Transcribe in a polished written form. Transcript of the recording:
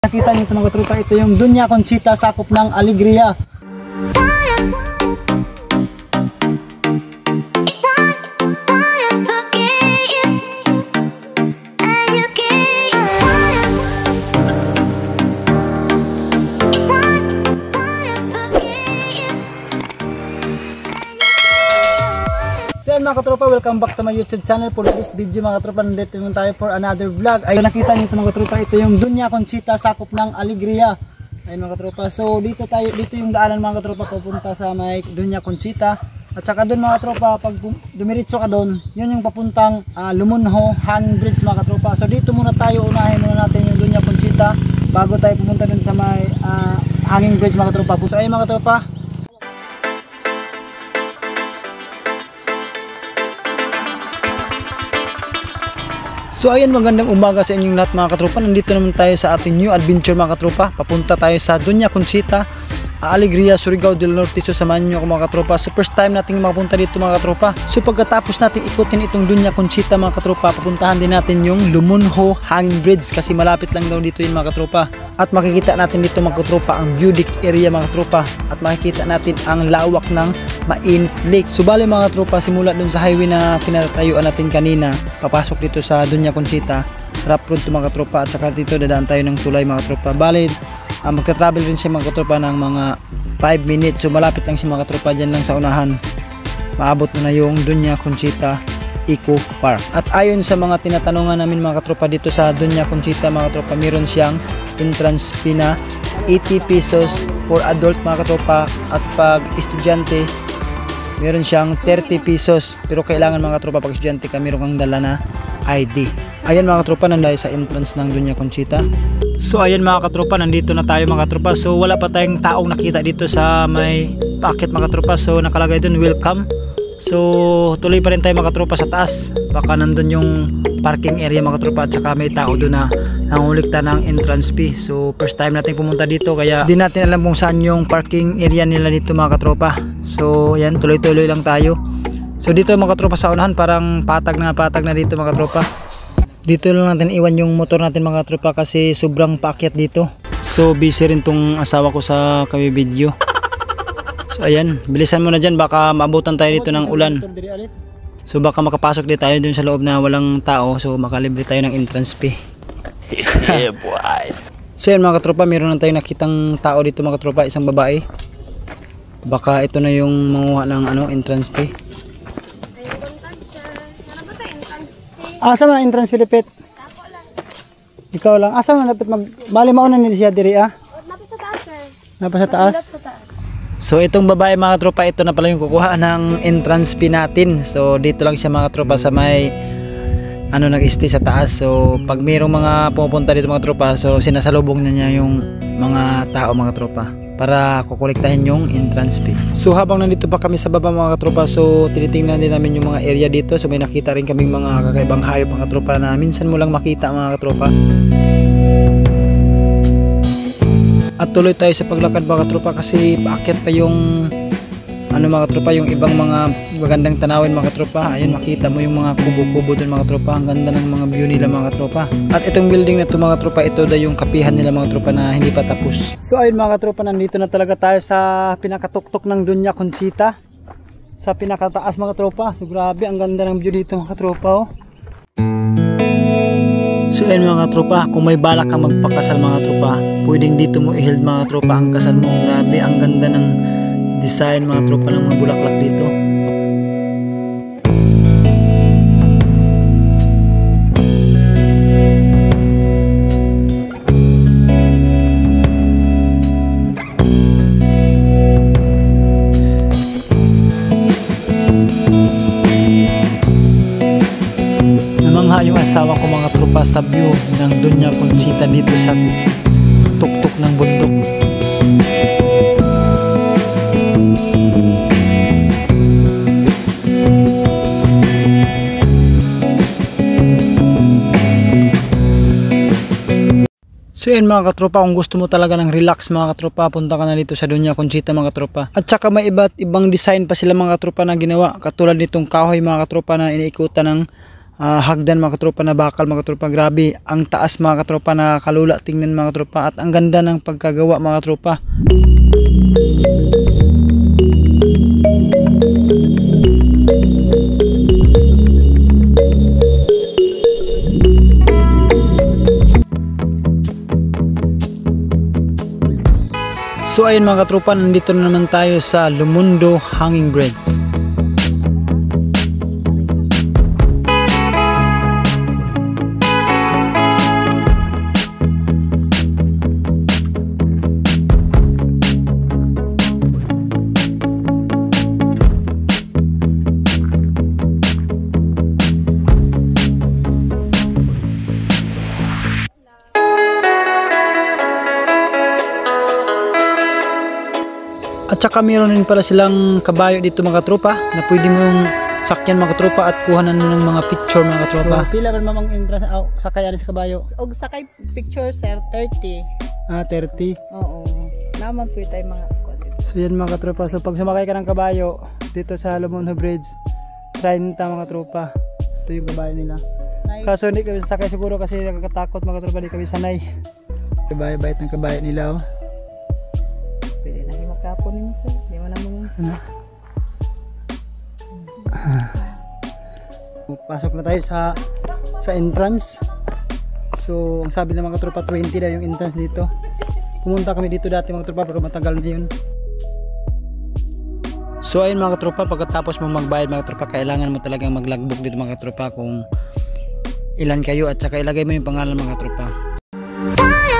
Nakita niyo ito mga tropa, ito yung Doña Conchita, sakop ng Alegria. So mga katropa, welcome back to my YouTube channel. For this video mga katropa, nandito naman tayo for another vlog. Ay nakita niyo ito mga katropa, ito yung Doña Conchita, sakop ng Alegria. Ayun mga katropa, so dito yung daanan mga katropa papunta sa may Doña Conchita. At saka doon mga katropa, pag dumiritso ka doon, yun yung papuntang Lumunho Hanging Bridge mga katropa. So dito muna tayo, unahin muna natin yung Doña Conchita bago tayo pumunta doon sa may Hanging Bridge mga katropa. So ayun mga katropa, so ayan, magandang umaga sa inyong lahat mga katropa. Nandito naman tayo sa ating new adventure mga katropa. Papunta tayo sa Doña Conchita, Alegria, Surigao del Norte. So samahan nyo ako mga katropa. So first time natin makapunta dito mga katropa. So pagkatapos natin ikutin itong Doña Conchita mga katropa, papuntahan din natin yung Lumunho Hanging Bridge kasi malapit lang daw dito yun mga katropa. At makikita natin dito mga katropa ang beauty area mga katropa. At makikita natin ang lawak ng Mainit Lake. So bali mga katropa, simula dun sa highway na kinatayuan natin kanina, papasok dito sa Doña Conchita, rough road to mga katropa. At saka dito dadaan tayo ng tulay mga katropa. Bali magta-travel rin siya mga katropa ng mga 5 minutes. So malapit lang siya mga katropa, dyan lang sa unahan. Maabot mo na yung Doña Conchita Eco Park. At ayon sa mga tinatanungan namin mga katropa, dito sa Doña Conchita mga katropa, meron siyang entrance fee na 80 pesos for adult mga katropa. At pag estudyante, meron siyang 30 pesos. Pero kailangan mga katropa, pag estudyante ka, meron kang dala na ID. Ayan mga katropa, nandayo sa entrance ng Doña Conchita. So ayan mga katropa, nandito na tayo mga katropa. So wala pa tayong taong nakita dito sa may packet mga katropa. So nakalagay dun welcome. So tuloy pa rin tayo mga katropa sa taas. Baka nandun yung parking area mga katropa. At saka may tao dun na nangulikta ng entrance fee. So first time natin pumunta dito, kaya di natin alam kung saan yung parking area nila dito mga katropa. So yan, tuloy-tuloy lang tayo. So dito mga katropa sa unahan, parang patag na dito mga katropa. Dito lang natin iwan yung motor natin mga tropa kasi sobrang paakyat dito. So busy rin tong asawa ko sa video. So ayan, bilisan mo na dyan, baka maabutan tayo dito ng ulan. So baka makapasok din tayo dun sa loob na walang tao. So makalibre tayo ng entrance fee. Yeah, boy. So yan mga tropa, meron na tayong nakitang tao dito mga tropa, isang babae. Baka ito na yung manguha ng entrance fee. Asa man ang entrance fee Pet? Ikaw lang. Asa man dapat bali mauna ni siya diri Napa sa taas sir. Napa sa taas? So itong babae mga tropa, ito na pala yung kukuha ng entrance fee natin. So dito lang siya mga tropa sa may nag-stay sa taas. So pag mayroong mga pupunta dito mga tropa, so sinasalubong na niya yung mga tao mga tropa para kukolektahin yung entrance fee. So habang nandito pa kami sa baba mga katropa, so tinitingnan din namin yung mga area dito. So may nakita rin kaming mga kakaibang hayop mga katropa na minsan mo lang makita mga katropa. At tuloy tayo sa paglakad mga katropa kasi paakyat pa yung mga katropa, yung ibang mga magandang tanawin mga katropa. Ayun, makita mo yung mga kubo-kubo dun mga katropa. Ang ganda ng mga view nila mga katropa. At itong building na ito mga katropa, ito daw yung kapihan nila mga katropa na hindi pa tapos. So ayun mga katropa, nandito na talaga tayo sa pinakatuktok ng Doña Conchita, sa pinakataas mga katropa. So grabe, ang ganda ng view dito mga katropa So ayun mga katropa, kung may balak kang magpakasal mga katropa, pwedeng dito mo i-held mga katropa ang kasal mo. Grabe, ang ganda ng design mga tropa ng mga bulaklak dito. Namangha yung asawa ko mga tropa sa view ng Doña Conchita dito sa tuktok ng bundok. So yun mga katropa, kung gusto mo talaga ng relax mga katropa, punta ka na dito sa Doña Conchita mga katropa. At saka may iba't ibang design pa sila mga katropa na ginawa, katulad nitong kahoy mga katropa na iniikutan ng hagdan mga katropa na bakal mga katropa. Grabe ang taas mga katropa, nakakalula tingnan mga katropa, at ang ganda ng pagkagawa mga katropa. So ayun mga katropa, nandito na naman tayo sa Lumundo Hanging Bridge. At saka meron din pala silang kabayo dito mga katropa na pwede mong sakyan mga katropa at kuhanan mo ng mga picture mga katropa. So, pila man mamang entrance sakay sa kabayo? Og sakay picture sir 30. 30. Oo. Naman po tayo mga So yan mga katropa. So pag sumakay ka ng kabayo dito sa Lumundo Bridge, 30 mga katropa. Ito yung kabayo nila. Nice. Kaso hindi kami sakay siguro kasi nakakatakot mga katropa, hindi kami sanay. Kabayo, bait ng kabayo nila oh. Pwede na himakapon ninyo sir. Di mo naman yun. Ano? Pasok na tayo sa entrance. So ang sabi ng mga katropa 20 daw yung entrance dito. Pumunta kami dito dati mga katropa pero matagal na yun. So ayun mga katropa, pagkatapos mo magbayad mga katropa, kailangan mo talagang maglagbok dito mga katropa kung ilan kayo, at saka ilagay mo yung pangalan mga katropa.